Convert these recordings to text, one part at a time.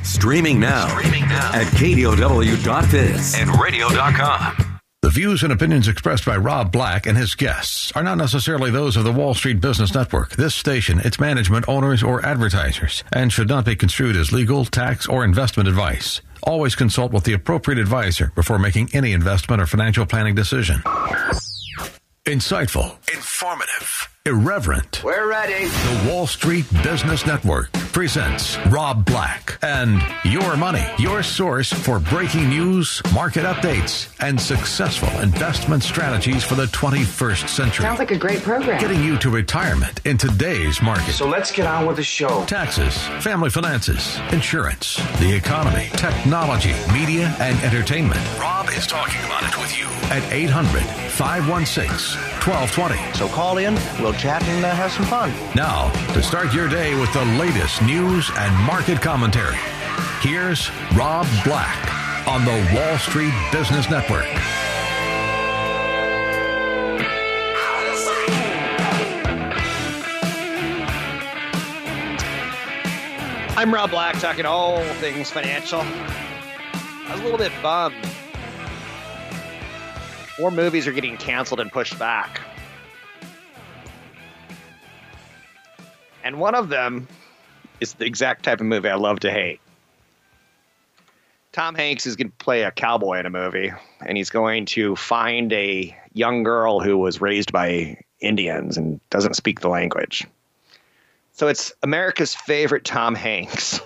Streaming now at KDOW.biz and radio.com. The views and opinions expressed by Rob Black and his guests are not necessarily those of the Wall Street Business Network, this station, its management, owners, or advertisers, and should not be construed as legal, tax, or investment advice. Always consult with the appropriate advisor before making any investment or financial planning decision. Insightful, informative, irreverent. We're ready. The Wall Street Business Network presents Rob Black and Your Money, your source for breaking news, market updates, and successful investment strategies for the 21st century. Sounds like a great program. Getting you to retirement in today's market. So let's get on with the show. Taxes, family finances, insurance, the economy, technology, media, and entertainment. Rob is talking about it with you at 800-516-1220. So call in, we'll chat and have some fun. Now, to start your day with the latest news and market commentary, here's Rob Black on the Wall Street Business Network. I'm Rob Black, talking all things financial. I was a little bit bummed. 4 movies are getting canceled and pushed back. And one of them is the exact type of movie I love to hate. Tom Hanks is going to play a cowboy in a movie, and he's going to find a young girl who was raised by Indians and doesn't speak the language. So it's America's favorite Tom Hanks.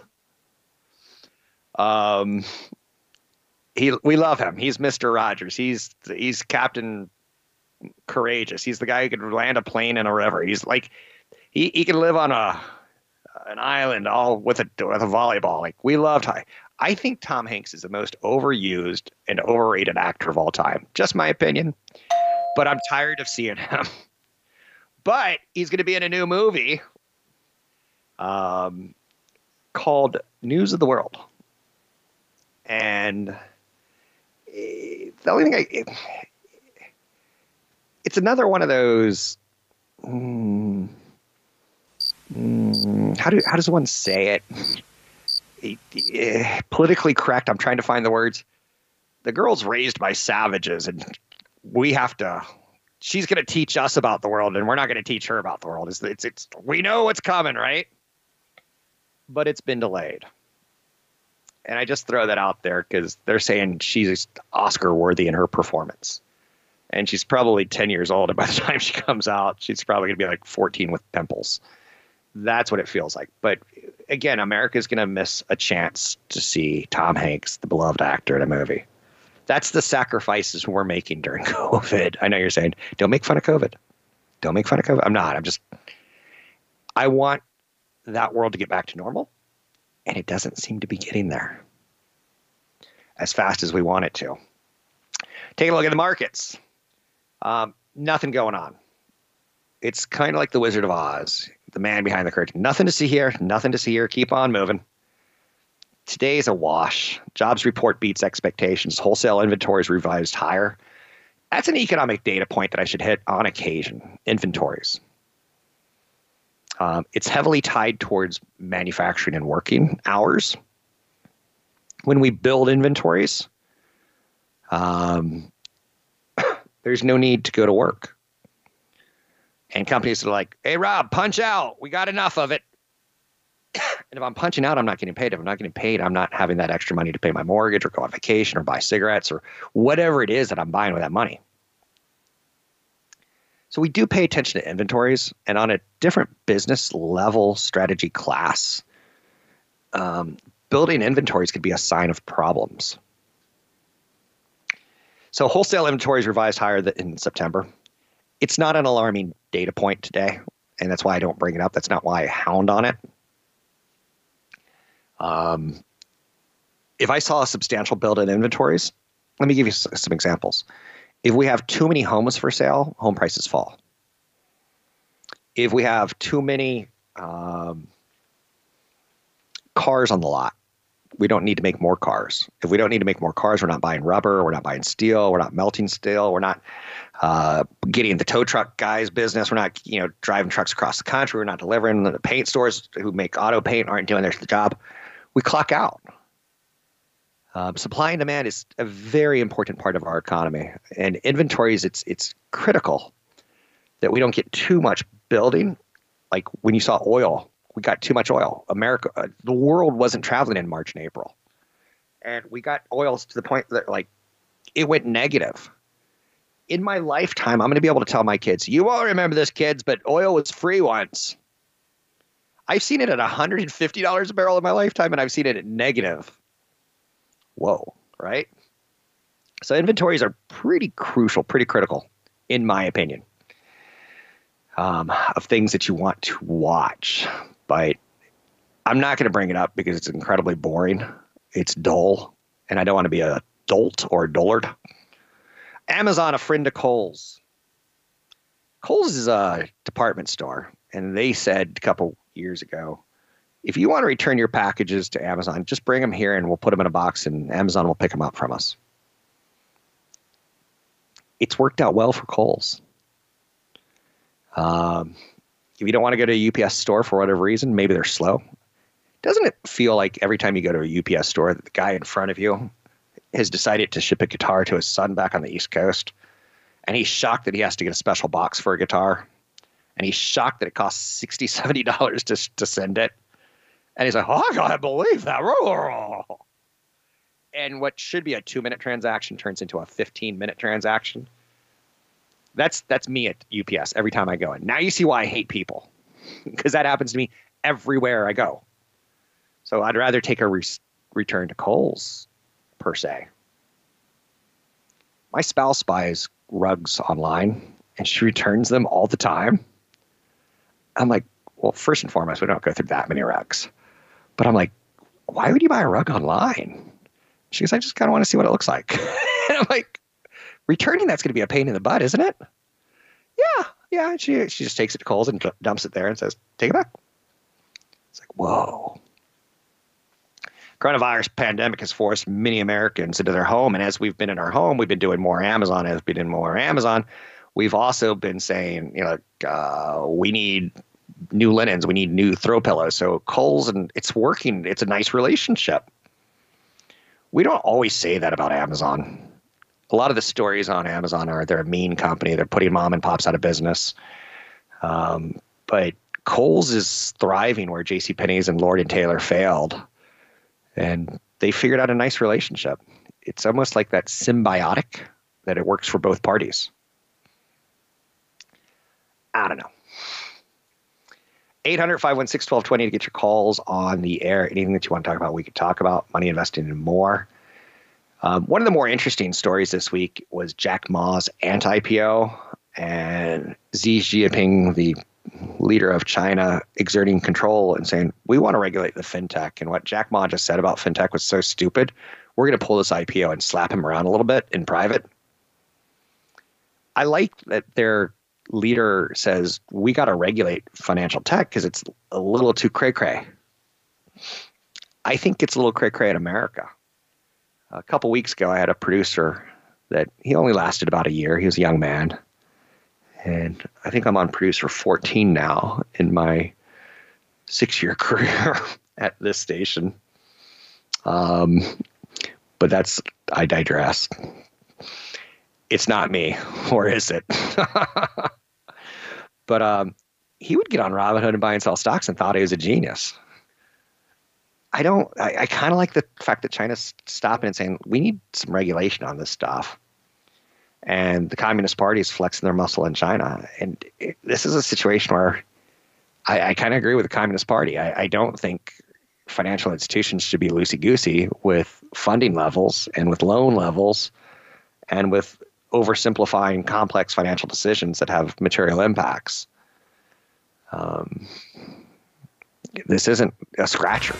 We love him. He's Mr. Rogers. He's Captain Courageous. He's the guy who could land a plane in a river. He's like he can live on an island all with a volleyball. Like, we love Tom. I think Tom Hanks is the most overused and overrated actor of all time. Just my opinion. But I'm tired of seeing him. But he's going to be in a new movie called News of the World. And the only thing it's another one of those. How does one say it? Politically correct. I'm trying to find the words. The girl's raised by savages, and she's going to teach us about the world, and we're not going to teach her about the world. It's we know what's coming, right? But it's been delayed. And I just throw that out there because they're saying she's Oscar worthy in her performance. And she's probably 10 years old. And by the time she comes out, she's probably going to be like 14 with pimples. That's what it feels like. But again, America's going to miss a chance to see Tom Hanks, the beloved actor, in a movie. That's the sacrifices we're making during COVID. I know you're saying, don't make fun of COVID. Don't make fun of COVID. I'm not. I want that world to get back to normal. And it doesn't seem to be getting there as fast as we want it to. Take a look at the markets. Nothing going on. It's kind of like the Wizard of Oz, the man behind the curtain. Nothing to see here, nothing to see here. Keep on moving. Today's a wash. Jobs report beats expectations. Wholesale inventories revised higher. That's an economic data point that I should hit on occasion. Inventories. It's heavily tied towards manufacturing and working hours. When we build inventories, there's no need to go to work. And companies are like, hey, Rob, punch out. We got enough of it. And if I'm punching out, I'm not getting paid. If I'm not getting paid, I'm not having that extra money to pay my mortgage or go on vacation or buy cigarettes or whatever it is that I'm buying with that money. So we do pay attention to inventories, and on a different business level strategy class, building inventories could be a sign of problems. So wholesale inventories revised higher in September. It's not an alarming data point today, and that's why I don't bring it up. That's not why I hound on it. If I saw a substantial build in inventories, let me give you some examples. If we have too many homes for sale, home prices fall. If we have too many cars on the lot, we don't need to make more cars. If we don't need to make more cars, we're not buying rubber, we're not buying steel, we're not melting steel, we're not getting the tow truck guys business, we're not driving trucks across the country, we're not delivering. The paint stores who make auto paint aren't doing their job. we clock out. Supply and demand is a very important part of our economy, and inventories, it's critical that we don't get too much building. Like when you saw oil, we got too much oil. The world wasn't traveling in March and April, and we got oils to the point that like it went negative. In my lifetime, I'm going to be able to tell my kids, you won't remember this, kids, but oil was free once. I've seen it at $150 a barrel in my lifetime, and I've seen it at negative. Whoa, right? So inventories are pretty crucial, pretty critical, in my opinion, of things that you want to watch. But I'm not going to bring it up because it's incredibly boring. It's dull, and I don't want to be a dolt or a dullard. Amazon, a friend to Kohl's. Kohl's is a department store, and they said a couple years ago, if you want to return your packages to Amazon, just bring them here and we'll put them in a box and Amazon will pick them up from us. It's worked out well for Kohl's. If you don't want to go to a UPS store for whatever reason, maybe they're slow. Doesn't it feel like every time you go to a UPS store, that the guy in front of you has decided to ship a guitar to his son back on the East Coast, and he's shocked that he has to get a special box for a guitar, and he's shocked that it costs $60, $70 to send it. And he's like, oh, I can't believe that. And what should be a 2-minute transaction turns into a 15-minute transaction. That's me at UPS every time I go in. Now you see why I hate people, because that happens to me everywhere I go. So I'd rather take a return to Kohl's, per se. My spouse buys rugs online, and she returns them all the time. I'm like, well, first and foremost, we don't go through that many rugs. But I'm like, why would you buy a rug online? She goes, I just kind of want to see what it looks like. And I'm like, returning that's going to be a pain in the butt, isn't it? Yeah. She just takes it to Kohl's and dumps it there and says, take it back. It's like, whoa. Coronavirus pandemic has forced many Americans into their home. And as we've been in our home, we've been doing more Amazon. As we've been doing more Amazon, we've also been saying, we need new linens. We need new throw pillows. So Kohl's, and it's working. It's a nice relationship. We don't always say that about Amazon. A lot of the stories on Amazon are they're a mean company. They're putting mom and pops out of business. But Kohl's is thriving where JCPenney's and Lord & Taylor failed. And they figured out a nice relationship. It's almost like that symbiotic that it works for both parties. I don't know. 800-516-1220 to get your calls on the air. Anything that you want to talk about, we could talk about. Money investing and more. One of the more interesting stories this week was Jack Ma's anti-IPO and Xi Jinping, the leader of China, exerting control and saying, we want to regulate the fintech. And what Jack Ma just said about fintech was so stupid. We're going to pull this IPO and slap him around a little bit in private. I like that their leader says, we got to regulate financial tech because it's a little too cray-cray. I think it's a little cray-cray in America. A couple weeks ago, I had a producer that he only lasted about a year. He was a young man. And I think I'm on producer 14 now in my 6-year career at this station. But I digress. It's not me, or is it? But he would get on Robinhood and buy and sell stocks and thought he was a genius. I kind of like the fact that China's stopping and saying, we need some regulation on this stuff. And the Communist Party is flexing their muscle in China. And this is a situation where I kind of agree with the Communist Party. I don't think financial institutions should be loosey-goosey with funding levels and with loan levels and with oversimplifying complex financial decisions that have material impacts. This isn't a scratcher.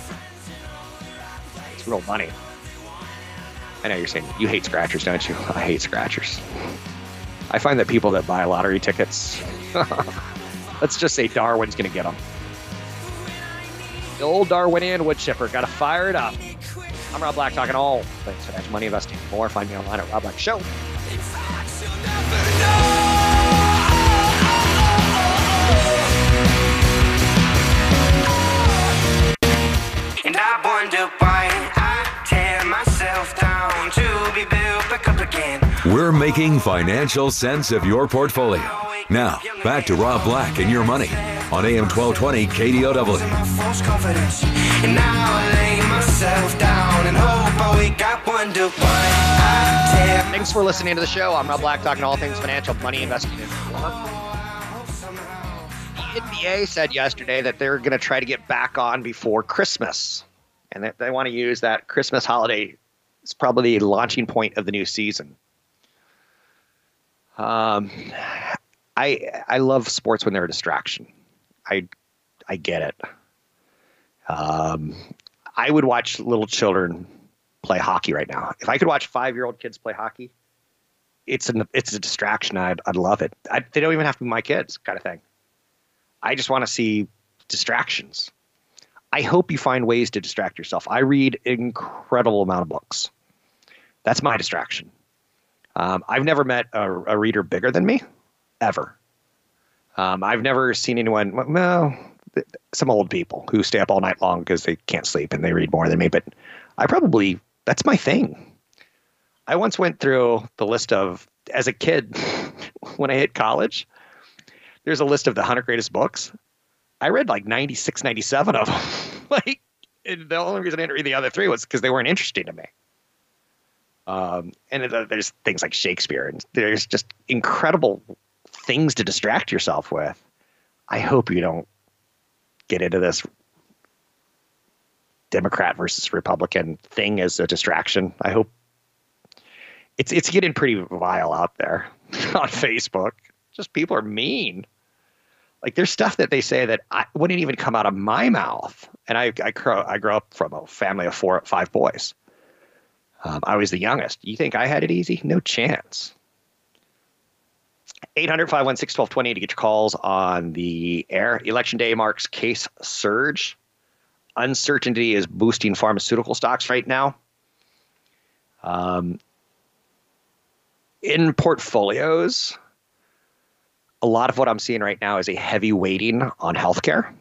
It's real money. I know you're saying you hate scratchers, don't you? I hate scratchers. I find that people that buy lottery tickets, let's just say Darwin's going to get them. The old Darwinian wood chipper, got to fire it up. I'm Rob Black, talking all things financial, money, investing, and more. Find me online at Rob Black Show. And that boy wonder why I tear myself down to be built back up again. We're making financial sense of your portfolio. Now, back to Rob Black and Your Money on AM 1220 KDOW. False confidence. And now I lay myself down and hope I wake up, wonder why I tear. Thanks for listening to the show. I'm Rob Black, talking all things financial, money, investing, and more. The NBA said yesterday that they're going to try to get back on before Christmas, and that they want to use that Christmas holiday as probably the launching point of the new season. I love sports when they're a distraction. I get it. I would watch little children play hockey right now. If I could watch 5-year-old kids play hockey, it's a distraction. I'd love it. They don't even have to be my kids, kind of thing. I just want to see distractions. I hope you find ways to distract yourself. I read an incredible amount of books. That's my distraction. I've never met a reader bigger than me, ever. I've never seen anyone, well, some old people who stay up all night long because they can't sleep and they read more than me, but that's my thing. I once went through the list of, as a kid, when I hit college, there's a list of the 100 greatest books. I read like 96, 97 of them. And the only reason I didn't read the other 3 was because they weren't interesting to me. There's things like Shakespeare, and there's just incredible things to distract yourself with. I hope you don't get into this Democrat versus Republican thing as a distraction. I hope it's getting pretty vile out there on Facebook. Just people are mean. Like, there's stuff that they say that I wouldn't even come out of my mouth. And I grew up from a family of 5 boys. I was the youngest. You think I had it easy? No chance. 800-516-1220 to get your calls on the air. Election day marks case surge. Uncertainty is boosting pharmaceutical stocks right now. In portfolios, a lot of what I'm seeing right now is a heavy weighting on healthcare.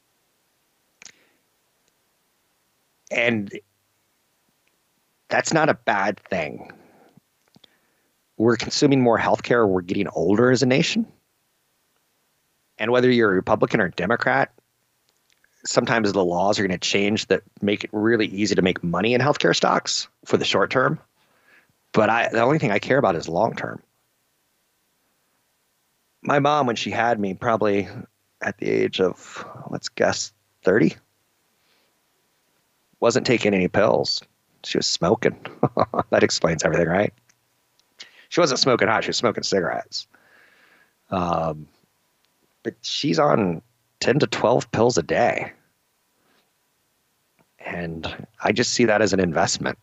And that's not a bad thing. We're consuming more healthcare. We're getting older as a nation. And whether you're a Republican or Democrat, sometimes the laws are going to change that make it really easy to make money in healthcare stocks for the short term. But the only thing I care about is long term. My mom, when she had me, probably at the age of, let's guess, 30, wasn't taking any pills. She was smoking. That explains everything, right? She wasn't smoking hot. She was smoking cigarettes. But she's on 10 to 12 pills a day. And I just see that as an investment.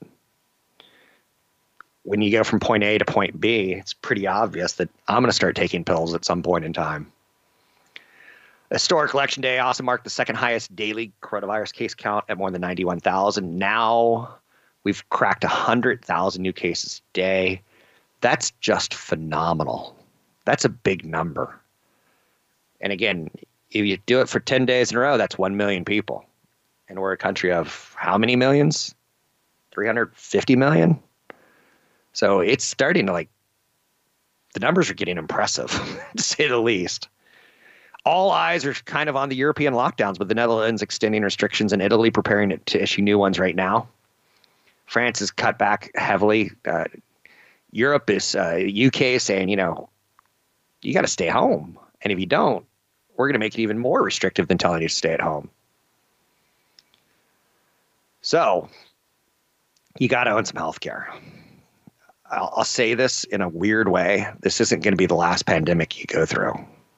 When you go from point A to point B, it's pretty obvious that I'm going to start taking pills at some point in time. Historic election day also marked the second highest daily coronavirus case count at more than 91,000. Now we've cracked 100,000 new cases a day. That's just phenomenal. That's a big number. And again, if you do it for 10 days in a row, that's 1 million people. And we're a country of how many millions? 350 million? So it's starting to, the numbers are getting impressive, to say the least. All eyes are kind of on the European lockdowns, with the Netherlands extending restrictions and Italy preparing to issue new ones right now. France has cut back heavily. Europe is, UK saying, you got to stay home. And if you don't, we're going to make it even more restrictive than telling you to stay at home. So you got to own some health care. I'll say this in a weird way. This isn't going to be the last pandemic you go through.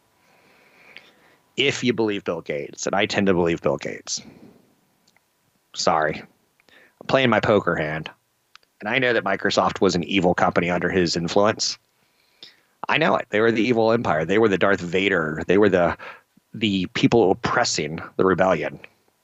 If you believe Bill Gates, and I tend to believe Bill Gates. Sorry. I'm playing my poker hand. And I know that Microsoft was an evil company under his influence. I know it. They were the evil empire. They were the Darth Vader. They were the people oppressing the rebellion.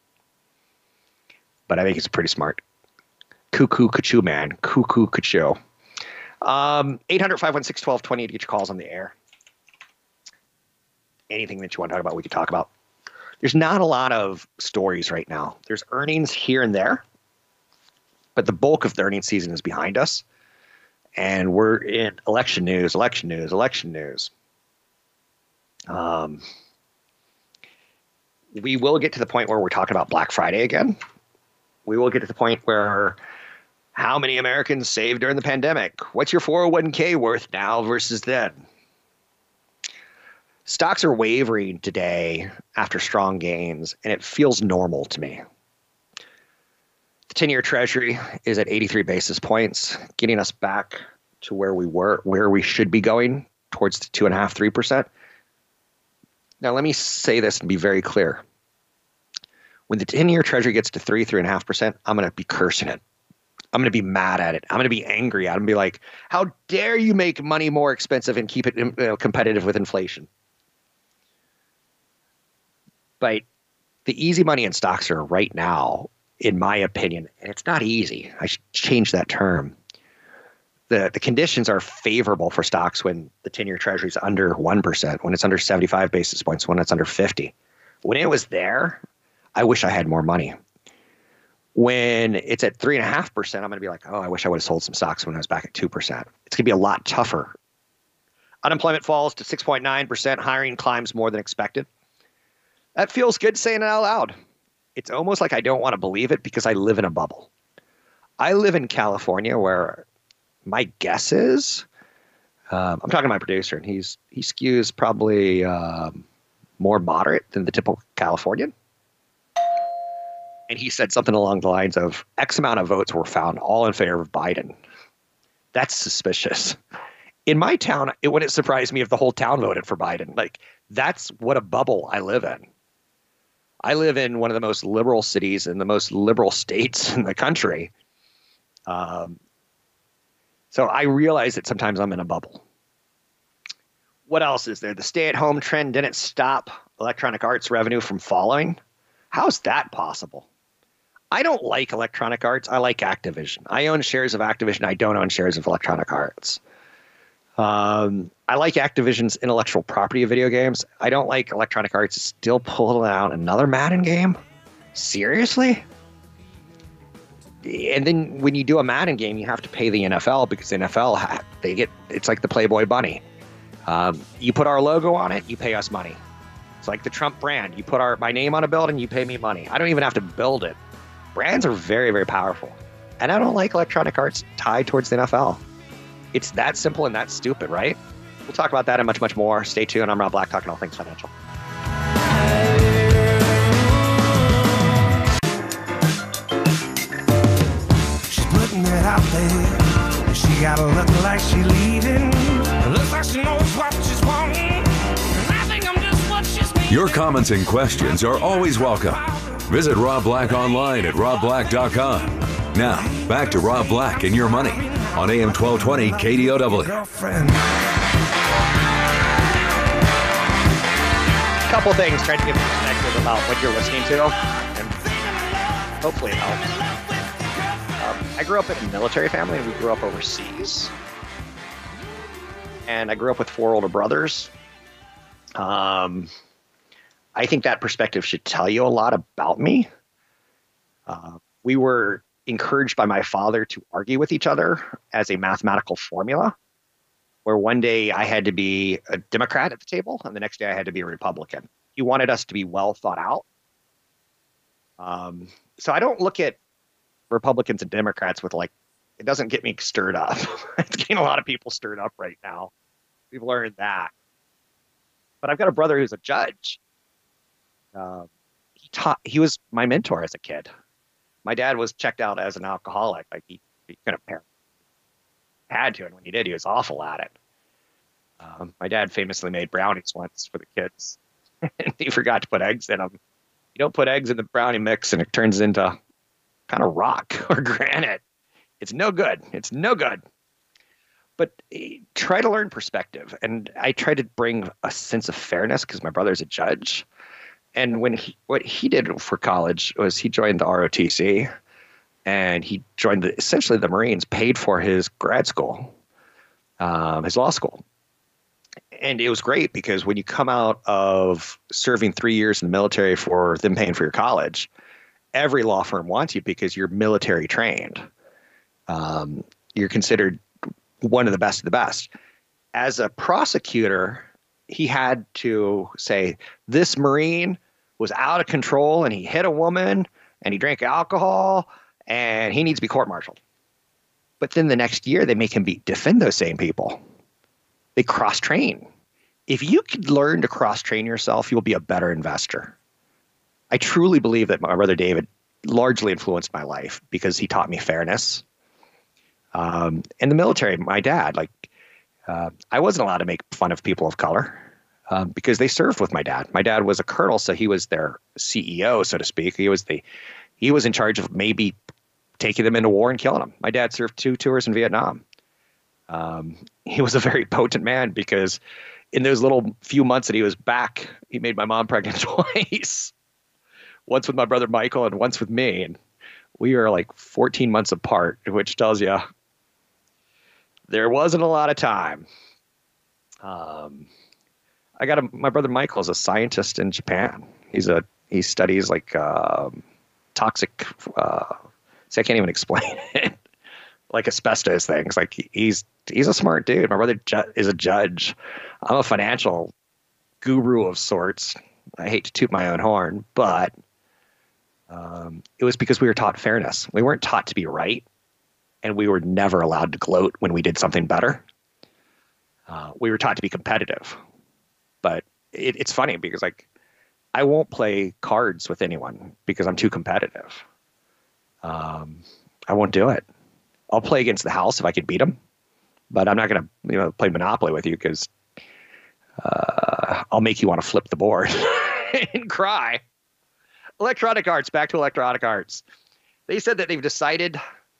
But I think it's pretty smart. Cuckoo, cuckoo, man. Cuckoo, cuckoo. 800-516-1220 to get your calls on the air. Anything that you want to talk about, we could talk about. There's not a lot of stories right now. There's earnings here and there. But the bulk of the earnings season is behind us. And we're in election news. We will get to the point where we're talking about Black Friday again. We will get to the point where how many Americans saved during the pandemic? What's your 401k worth now versus then? Stocks are wavering today after strong gains, and it feels normal to me. The 10-year Treasury is at 83 basis points, getting us back to where we were, where we should be going, towards the 2.5%, 3%. Now, let me say this and be very clear. When the 10-year Treasury gets to 3.5%, I'm going to be cursing it. I'm going to be mad at it. I'm going to be angry. I'm going to be like, how dare you make money more expensive and keep it competitive with inflation? But the easy money in stocks are right now, in my opinion, and it's not easy. I should change that term. The conditions are favorable for stocks when the 10-year Treasury is under 1%, when it's under 75 basis points, when it's under 50. When it was there, I wish I had more money. When it's at 3.5%, I'm going to be like, oh, I wish I would have sold some stocks when I was back at 2%. It's going to be a lot tougher. Unemployment falls to 6.9%. Hiring climbs more than expected. That feels good saying it out loud. It's almost like I don't want to believe it because I live in a bubble. I live in California where my guess is, I'm talking to my producer, and he skews probably more moderate than the typical Californian. And he said something along the lines of X amount of votes were found all in favor of Biden. That's suspicious. In my town, it wouldn't surprise me if the whole town voted for Biden. Like, that's what a bubble I live in. I live in one of the most liberal cities and the most liberal states in the country. So I realize that sometimes I'm in a bubble. What else is there? The stay-at-home trend didn't stop Electronic Arts revenue from falling. How's that possible? I don't like Electronic Arts. I like Activision. I own shares of Activision. I don't own shares of Electronic Arts. I like Activision's intellectual property of video games. I don't like Electronic Arts still pulling out another Madden game. Seriously? And then when you do a Madden game, you have to pay the NFL because the NFL, it's like the Playboy Bunny. You put our logo on it, you pay us money. It's like the Trump brand. You put my name on a building, you pay me money. I don't even have to build it. Brands are very, very powerful. And I don't like Electronic Arts tied towards the NFL. It's that simple and that stupid, right? We'll talk about that and much, much more. Stay tuned. I'm Rob Black, talking all things financial. She's putting it out there. She gotta look like she leaving. Looks like she knows what she's wanting. And I think I'm just what she's needing. Your comments and questions are always welcome. Visit Rob Black online at robblack.com. Now, back to Rob Black and Your Money on AM 1220 KDOW. Couple things, trying to give perspective about what you're listening to, and hopefully it helps. I grew up in a military family, and we grew up overseas. And I grew up with 4 older brothers. I think that perspective should tell you a lot about me. We were encouraged by my father to argue with each other as a mathematical formula, where one day I had to be a Democrat at the table and the next day I had to be a Republican. He wanted us to be well thought out. So I don't look at Republicans and Democrats with it doesn't get me stirred up. It's getting a lot of people stirred up right now. We've learned that. But I've got a brother who's a judge. He was my mentor as a kid. My dad was checked out as an alcoholic. He couldn't parent. Had to, and when he did, he was awful at it. My dad famously made brownies once for the kids, and he forgot to put eggs in them. You don't put eggs in the brownie mix, and it turns into kind of rock or granite. It's no good. It's no good. But try to learn perspective, and I try to bring a sense of fairness because my brother's a judge. And what he did for college was he joined the ROTC, and he joined essentially the Marines, paid for his grad school, his law school. And it was great because when you come out of serving 3 years in the military for them paying for your college, every law firm wants you because you're military trained. You're considered one of the best of the best. As a prosecutor, he had to say, this Marine was out of control and he hit a woman and he drank alcohol and he needs to be court-martialed. But then the next year they make him defend those same people. They cross-train. If you could learn to cross-train yourself, you'll be a better investor. I truly believe that my brother David largely influenced my life because he taught me fairness. In the military, my dad, I wasn't allowed to make fun of people of color because they served with my dad. My dad was a colonel, so he was their CEO, so to speak. He was in charge of maybe taking them into war and killing them. My dad served 2 tours in Vietnam. He was a very potent man because in those little few months that he was back, he made my mom pregnant twice. Once with my brother Michael and once with me. And we were like 14 months apart, which tells you there wasn't a lot of time. My brother Michael is a scientist in Japan. He studies toxic, I can't even explain it. Like asbestos things. Like he's a smart dude. My brother is a judge. I'm a financial guru of sorts. I hate to toot my own horn, but it was because we were taught fairness. We weren't taught to be right, and we were never allowed to gloat when we did something better. We were taught to be competitive, but it's funny because I won't play cards with anyone because I'm too competitive. I won't do it. I'll play against the house if I could beat them, but I'm not going to play Monopoly with you because I'll make you want to flip the board and cry. Electronic Arts, back to Electronic Arts. They said that they've decided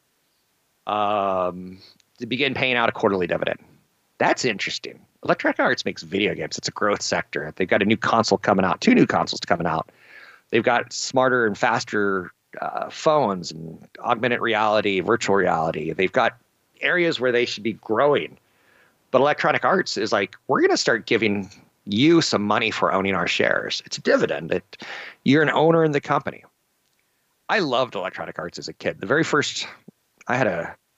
to begin paying out a quarterly dividend. That's interesting. Electronic Arts makes video games. It's a growth sector. They've got a new console coming out, 2 new consoles coming out. They've got smarter and faster phones and augmented reality, virtual reality. They've got areas where they should be growing. But Electronic Arts is like, we're going to start giving you some money for owning our shares. It's a dividend. You're an owner in the company. I loved Electronic Arts as a kid. The very first, I had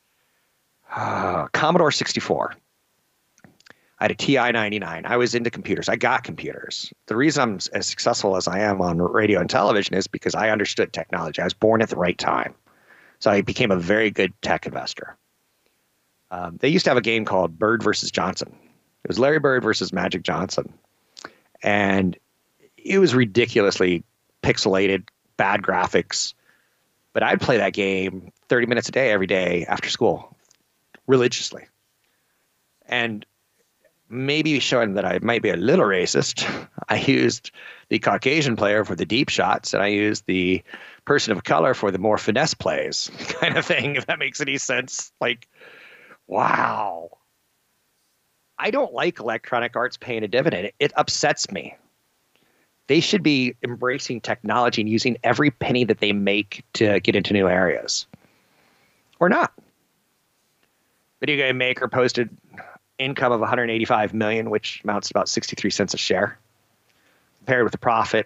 a Commodore 64. I had a TI-99. I was into computers. I got computers. The reason I'm as successful as I am on radio and television is because I understood technology. I was born at the right time. So I became a very good tech investor. They used to have a game called Bird versus Johnson. It was Larry Bird versus Magic Johnson. And it was ridiculously pixelated, bad graphics. But I'd play that game 30 minutes a day, every day after school, religiously. And maybe showing that I might be a little racist, I used the Caucasian player for the deep shots, and I used the person of color for the more finesse plays kind of thing, if that makes any sense. Like, wow. I don't like Electronic Arts paying a dividend. It upsets me. They should be embracing technology and using every penny that they make to get into new areas. Or not. Video game maker posted income of $185 million, which amounts to about 63 cents a share. Compared with the profit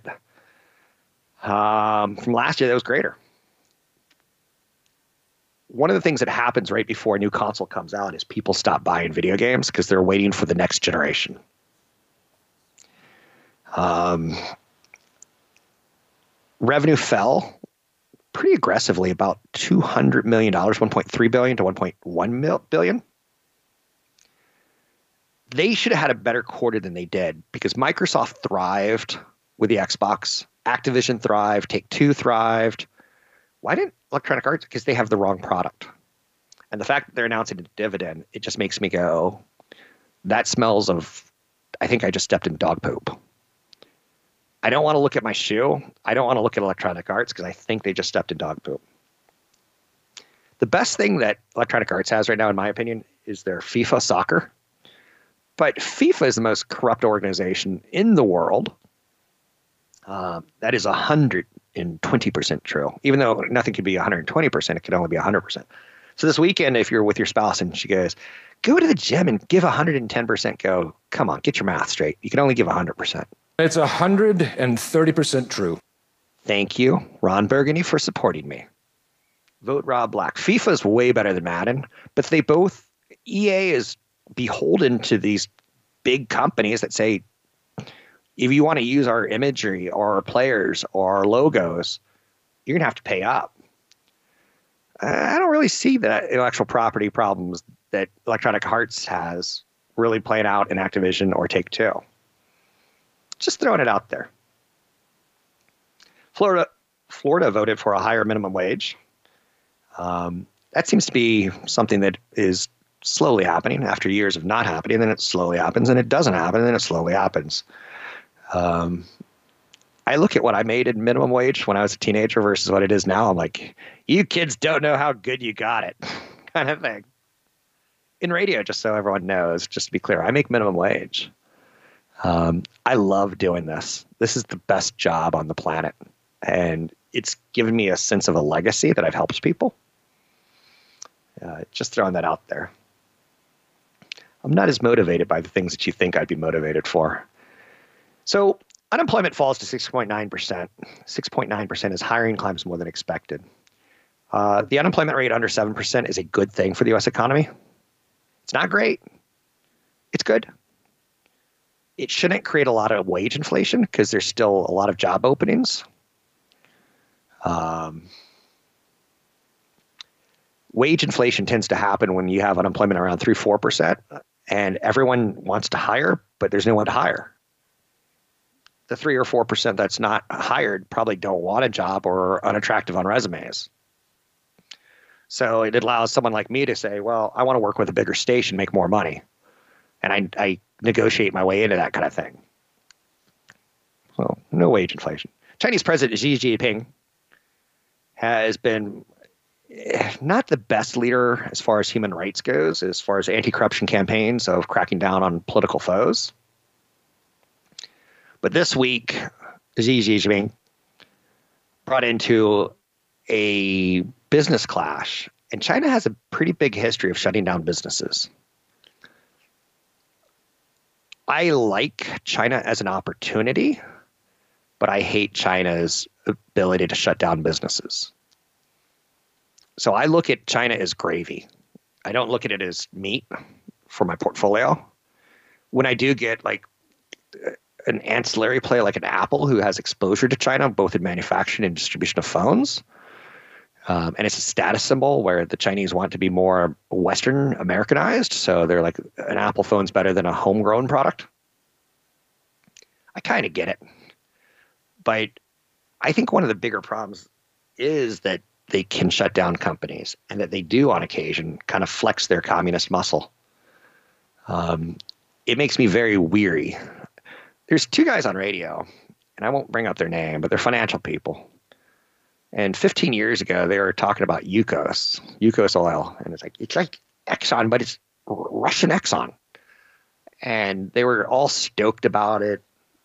from last year, that was greater. One of the things that happens right before a new console comes out is people stop buying video games because they're waiting for the next generation. Revenue fell pretty aggressively, about $200 million, $1.3 billion to $1.1 billion. They should have had a better quarter than they did because Microsoft thrived with the Xbox. Activision thrived. Take-Two thrived. Why didn't Electronic Arts? Because they have the wrong product. And the fact that they're announcing a dividend, it just makes me go, that smells of, I think I just stepped in dog poop. I don't want to look at my shoe. I don't want to look at Electronic Arts because I think they just stepped in dog poop. The best thing that Electronic Arts has right now, in my opinion, is their FIFA soccer. But FIFA is the most corrupt organization in the world. That is 120% true. Even though nothing can be 120%, it can only be 100%. So this weekend, if you're with your spouse and she goes, go to the gym and give 110%, go, come on, get your math straight. You can only give 100%. It's 130% true. Thank you, Ron Burgundy, for supporting me. Vote Rob Black. FIFA is way better than Madden, but EA is beholden to these big companies that say, if you want to use our imagery or our players or our logos, you're going to have to pay up. I don't really see the intellectual property problems that Electronic Arts has really playing out in Activision or Take-Two. Just throwing it out there. Florida voted for a higher minimum wage. That seems to be something that is slowly happening after years of not happening. And then it slowly happens, and it doesn't happen, and then it slowly happens. I look at what I made in minimum wage when I was a teenager versus what it is now. I'm like, you kids don't know how good you got it, kind of thing. In radio, just so everyone knows, just to be clear, I make minimum wage. I love doing this. This is the best job on the planet. And it's given me a sense of a legacy that I've helped people. Just throwing that out there. I'm not as motivated by the things that you think I'd be motivated for. So unemployment falls to 6.9%. 6.9% as hiring climbs more than expected. The unemployment rate under 7% is a good thing for the U.S. economy. It's not great. It's good. It shouldn't create a lot of wage inflation because there's still a lot of job openings. Wage inflation tends to happen when you have unemployment around 3-4%, and everyone wants to hire, but there's no one to hire. The 3 or 4% that's not hired probably don't want a job or are unattractive on resumes. So it allows someone like me to say, well, I want to work with a bigger station, make more money. And I negotiate my way into that kind of thing. So no wage inflation. Chinese President Xi Jinping has been not the best leader as far as human rights goes, as far as anti-corruption campaigns of cracking down on political foes. But this week, Xi Jinping brought into a business clash, and China has a pretty big history of shutting down businesses. I like China as an opportunity, but I hate China's ability to shut down businesses. So I look at China as gravy. I don't look at it as meat for my portfolio. When I do get like an ancillary play like an Apple who has exposure to China, both in manufacturing and distribution of phones, and it's a status symbol where the Chinese want to be more Western Americanized. So they're like, an Apple phone's better than a homegrown product. I kind of get it. But I think one of the bigger problems is that they can shut down companies, and that they do on occasion kind of flex their communist muscle. It makes me very weary. There's 2 guys on radio, and I won't bring up their name, but they're financial people. And 15 years ago, they were talking about Yukos oil. And it's like Exxon, but it's Russian Exxon. And they were all stoked about it.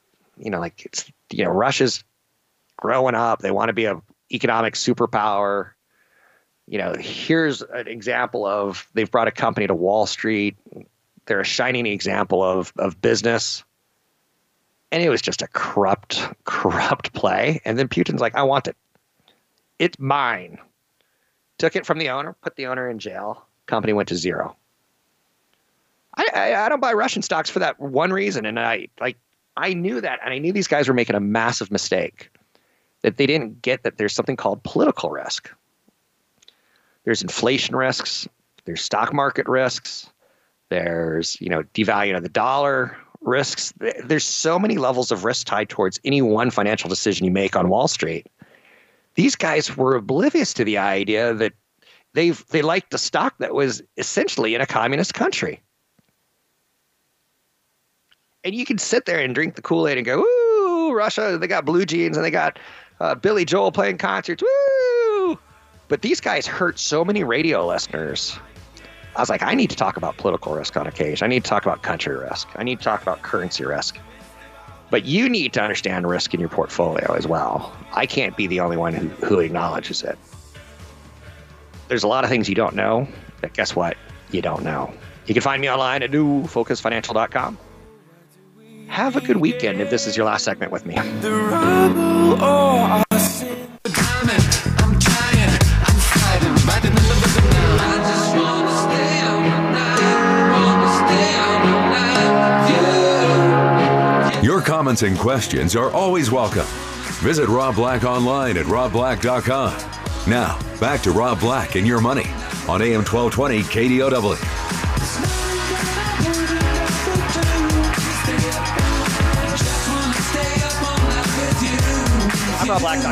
Russia's growing up. They want to be an economic superpower. Here's an example of, they've brought a company to Wall Street. They're a shining example of business. And it was just a corrupt play. And then Putin's like, I want it. It's mine. Took it from the owner, put the owner in jail. Company went to zero. I don't buy Russian stocks for that one reason. And I knew that. And I knew these guys were making a massive mistake. That they didn't get that there's something called political risk. There's inflation risks. There's stock market risks. There's, devaluing of the dollar risks. There's so many levels of risk tied towards any one financial decision you make on Wall Street. These guys were oblivious to the idea that they liked a stock that was essentially in a communist country. And you can sit there and drink the Kool-Aid and go, "Ooh, Russia, they got blue jeans and they got Billy Joel playing concerts, woo!" But these guys hurt so many radio listeners. I was like, I need to talk about political risk on occasion. I need to talk about country risk. I need to talk about currency risk. But you need to understand risk in your portfolio as well. I can't be the only one who acknowledges it. There's a lot of things you don't know, but guess what? You don't know. You can find me online at newfocusfinancial.com. Have a good weekend if this is your last segment with me. The rebel or I sin. Diamond, I'm trying, I'm fighting. comments and questions are always welcome. Visit Rob Black online at robblack.com. Now, back to Rob Black and Your Money on AM 1220 KDOW. I'm Rob Black.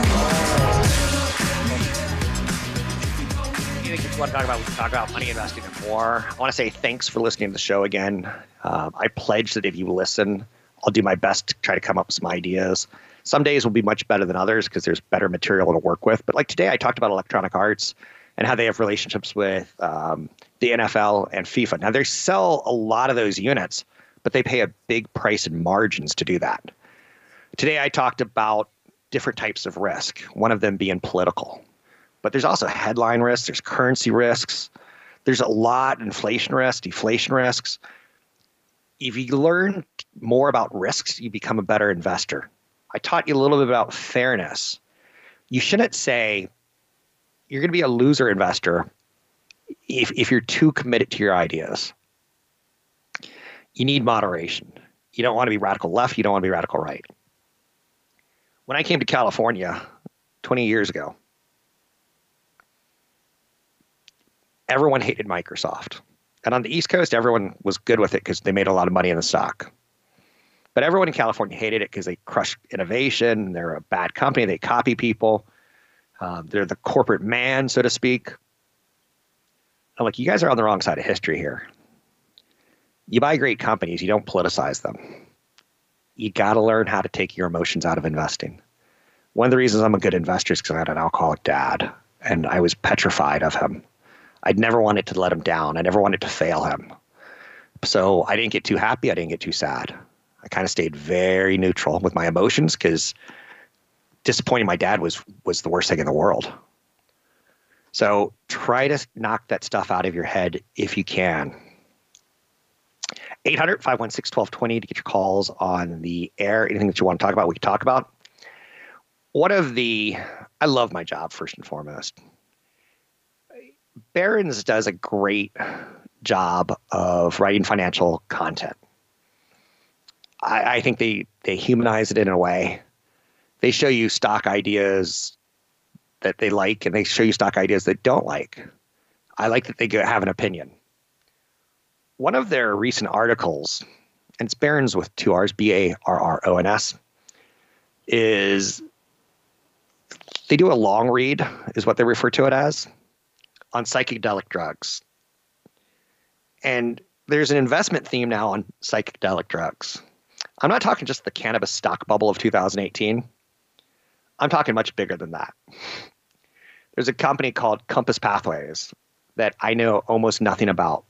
Anything you want to talk about, we can talk about money investing and more. I want to say thanks for listening to the show again. I pledge that if you listen, I'll do my best to try to come up with some ideas. Some days will be much better than others because there's better material to work with. But like today, I talked about Electronic Arts and how they have relationships with the NFL and FIFA. Now, they sell a lot of those units, but they pay a big price in margins to do that. Today, I talked about different types of risk, one of them being political. But there's also headline risks, there's currency risks, there's a lot inflation risks, deflation risks. If you learn more about risks, you become a better investor. I taught you a little bit about fairness. You shouldn't say you're going to be a loser investor if you're too committed to your ideas. You need moderation. You don't want to be radical left, you don't want to be radical right. When I came to California 20 years ago, everyone hated Microsoft. And on the East Coast, everyone was good with it because they made a lot of money in the stock. But everyone in California hated it because they crush innovation. They're a bad company. They copy people. They're the corporate man, so to speak. I'm like, you guys are on the wrong side of history here. You buy great companies. You don't politicize them. You got to learn how to take your emotions out of investing. One of the reasons I'm a good investor is because I had an alcoholic dad, and I was petrified of him. I'd never wanted to let him down. I never wanted to fail him. So I didn't get too happy. I didn't get too sad. I kind of stayed very neutral with my emotions because disappointing my dad was the worst thing in the world. So try to knock that stuff out of your head if you can. 800-516-1220 to get your calls on the air. Anything that you want to talk about, we can talk about. I love my job, first and foremost. Barron's does a great job of writing financial content. I think they humanize it in a way. They show you stock ideas that they like, and they show you stock ideas they don't like. I like that they have an opinion. One of their recent articles, and it's Barron's with 2 R's, Barrons, is they do a long read, is what they refer to it as, on psychedelic drugs. And there's an investment theme now on psychedelic drugs. I'm not talking just the cannabis stock bubble of 2018. I'm talking much bigger than that. There's a company called Compass Pathways that I know almost nothing about.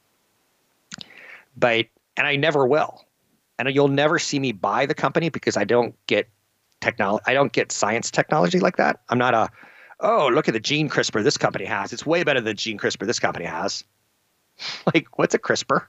And I never will. And you'll never see me buy the company because I don't get technology. I don't get science technology like that. I'm not look at the gene CRISPR this company has. It's way better than gene CRISPR this company has. Like, what's a CRISPR?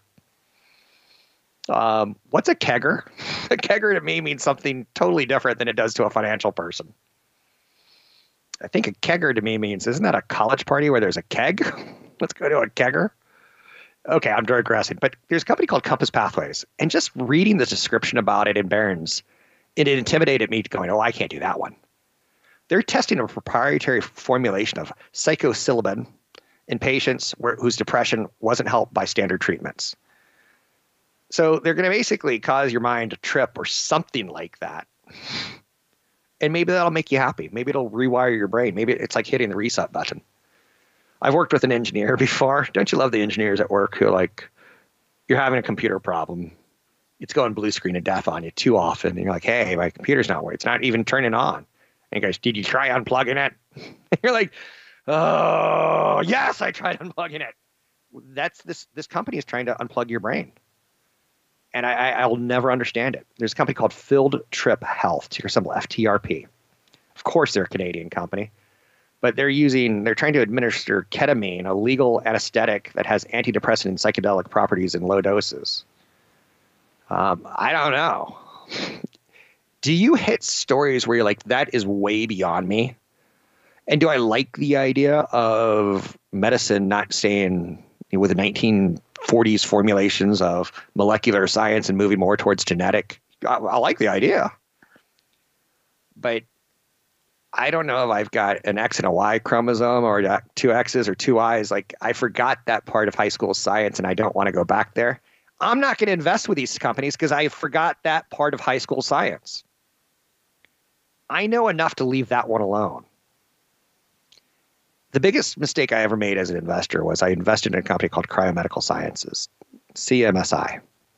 What's a kegger? A kegger to me means something totally different than it does to a financial person. I think a kegger to me means, isn't that a college party where there's a keg? Let's go to a kegger. Okay, I'm digressing. But there's a company called Compass Pathways. And just reading the description about it in Barron's, it intimidated me going, I can't do that one. They're testing a proprietary formulation of psilocybin in patients whose depression wasn't helped by standard treatments. So they're going to basically cause your mind to trip or something like that. And maybe that'll make you happy. Maybe it'll rewire your brain. Maybe it's like hitting the reset button. I've worked with an engineer before. Don't you love the engineers at work who you're having a computer problem. It's going blue screen of death on you too often. And you're like, hey, my computer's not working. It's not even turning on. And he goes, did you try unplugging it? And you're like, oh, yes, I tried unplugging it. This company is trying to unplug your brain. And I'll never understand it. There's a company called Field Trip Health, ticker symbol FTRP. Of course, they're a Canadian company. But they're trying to administer ketamine, a legal anesthetic that has antidepressant and psychedelic properties in low doses. I don't know. Do you hit stories where you're like, that is way beyond me? And do I like the idea of medicine not staying with the 1940s formulations of molecular science and moving more towards genetic? I like the idea. But I don't know if I've got an X and a Y chromosome or two X's or two Y's. Like, I forgot that part of high school science and I don't want to go back there. I'm not going to invest with these companies because I forgot that part of high school science. I know enough to leave that one alone. The biggest mistake I ever made as an investor was I invested in a company called Cryomedical Sciences, CMSI.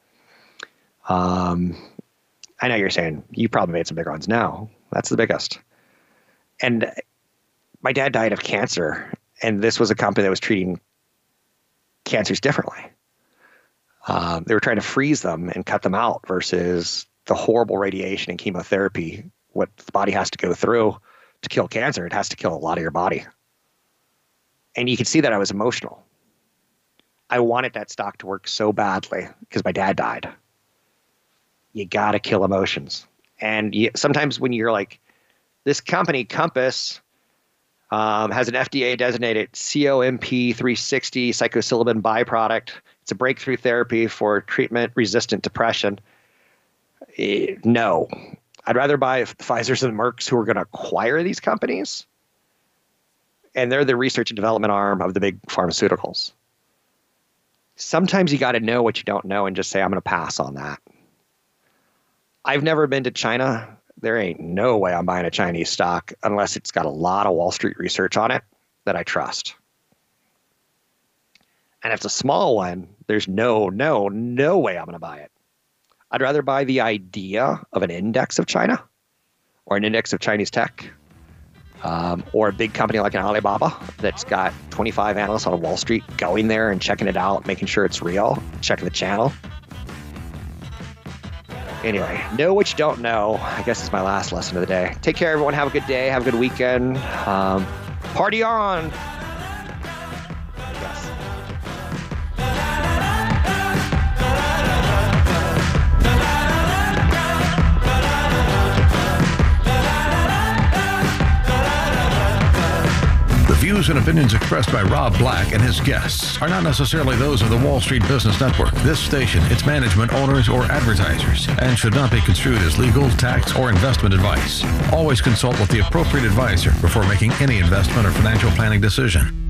I know you're saying you probably made some big ones. No, that's the biggest. And my dad died of cancer, and this was a company that was treating cancers differently. They were trying to freeze them and cut them out versus the horrible radiation and chemotherapy, what the body has to go through to kill cancer. It has to kill a lot of your body. And you could see that I was emotional. I wanted that stock to work so badly because my dad died. You got to kill emotions. And sometimes when you're like, this company, Compass, has an FDA-designated COMP 360 psilocybin byproduct. It's a breakthrough therapy for treatment-resistant depression. No. I'd rather buy Pfizer's and Merck's who are going to acquire these companies. And they're the research and development arm of the big pharmaceuticals. Sometimes you got to know what you don't know and just say, I'm going to pass on that. I've never been to China. There ain't no way I'm buying a Chinese stock unless it's got a lot of Wall Street research on it that I trust. And if it's a small one, there's no way I'm going to buy it. I'd rather buy the idea of an index of China or an index of Chinese tech or a big company like an Alibaba that's got 25 analysts on Wall Street going there and checking it out, making sure it's real, checking the channel. Anyway, know what you don't know, I guess is my last lesson of the day. Take care, everyone. Have a good day. Have a good weekend. Party on. Yes. The views and opinions expressed by Rob Black and his guests are not necessarily those of the Wall Street Business Network, this station, its management, owners, or advertisers, and should not be construed as legal, tax, or investment advice. Always consult with the appropriate advisor before making any investment or financial planning decision.